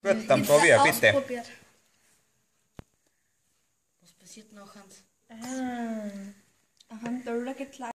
Kut, dan Inte probier, bitte. ausprobiert. Was passiert noch, Hans?